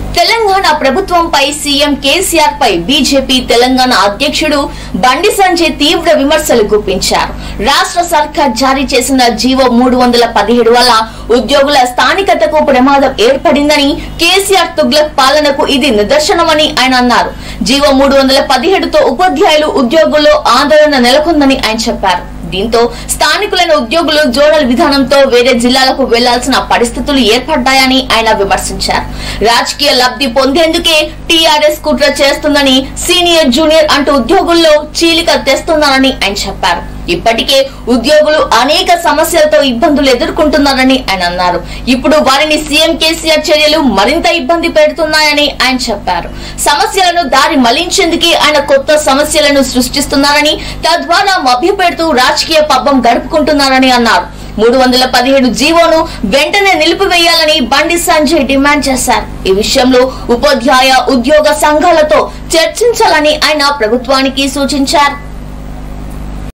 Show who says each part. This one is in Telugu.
Speaker 1: తెలంగాణ ప్రభుత్వంపై సీఎం కేసీఆర్ పై బీజేపీ తెలంగాణ అధ్యక్షుడు బండి సంజయ్ తీవ్ర విమర్శలు గుప్పించారు. రాష్ట్ర సర్కార్ జారీ చేసిన జీవో 317 వల్ల ఉద్యోగుల స్థానికతకు ప్రమాదం ఏర్పడిందని, కేసీఆర్ తుగ్లక్ పాలనకు ఇది నిదర్శనమని ఆయన అన్నారు. జీవో 317తో ఉపాధ్యాయులు ఉద్యోగుల్లో ఆందోళన నెలకొందని ఆయన చెప్పారు. దీంతో స్థానికులైన ఉద్యోగులు జోనల్ విధానంతో వేరే జిల్లాలకు వెళ్లాల్సిన పరిస్థితులు ఏర్పడ్డాయని ఆయన విమర్శించారు. రాజకీయ లబ్ధి పొందేందుకే టీఆర్ఎస్ కుట్ర చేస్తుందని, సీనియర్ జూనియర్ అంటూ ఉద్యోగుల్లో చీలిక తెస్తున్నారని ఆయన చెప్పారు. ఇప్పటికే ఉద్యోగులు అనేక సమస్యలతో ఇబ్బందులు ఎదుర్కొంటున్నారని ఆయన అన్నారు. ఇప్పుడు వారిని సీఎం కేసీఆర్ చర్యలు మరింత ఇబ్బంది పెడుతున్నాయని ఆయన చెప్పారు. సమస్యలను దారి మళ్లించేందుకే ఆయన కొత్త సమస్యలను సృష్టిస్తున్నారని, తద్వారా మభ్యపెడుతూ రాజకీయ పబ్బం గడుపుకుంటున్నారని అన్నారు. 317 జీవోను వెంటనే నిలిపివేయాలని బండి సంజయ్ డిమాండ్ చేశారు. ఈ విషయంలో ఉపాధ్యాయ ఉద్యోగ సంఘాలతో చర్చించాలని ఆయన ప్రభుత్వానికి సూచించారు.